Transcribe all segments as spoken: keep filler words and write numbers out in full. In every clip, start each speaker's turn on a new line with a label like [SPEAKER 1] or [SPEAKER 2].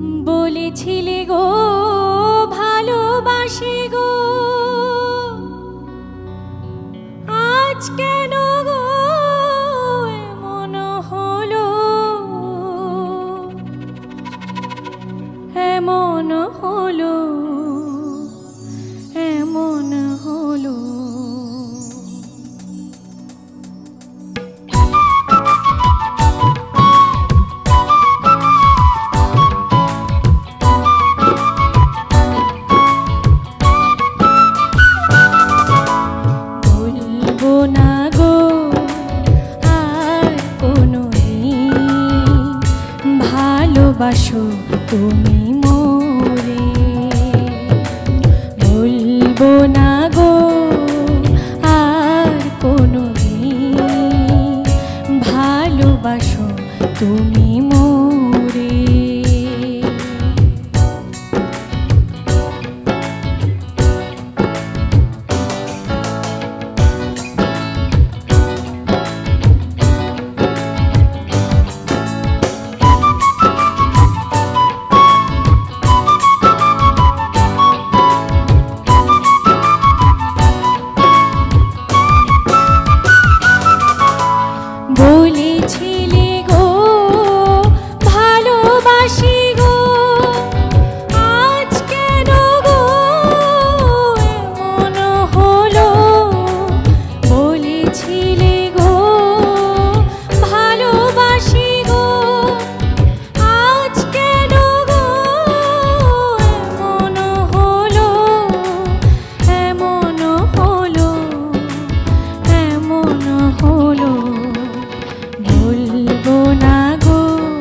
[SPEAKER 1] বলেছিলে গো ভালোবাসি গো, আজ কেন গো এমন হলো, এমন হলো, এমন হলো। ভালোবাসো তুমি মোরে, বলবো না গো আর কোনোদিন, ভালোবাসো তুমি মোরে। বলেছিলে গো ভালোবাসি গো, আজ কেন গো এমন হলো, বলেছিলে গো ভালোবাসি গো, আজ কেন গো এমন হলো, এমন হলো, এমন হলো। বলবো না গো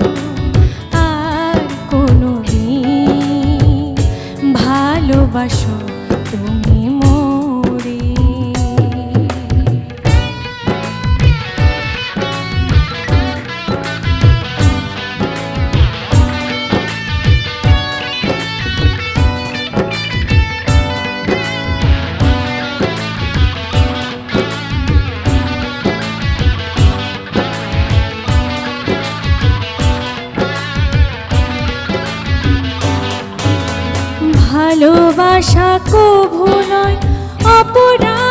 [SPEAKER 1] আর কোনোদিন, ভালোবাসো তুমি মোরে। ভালোবাসা কভু নয় অপরাধ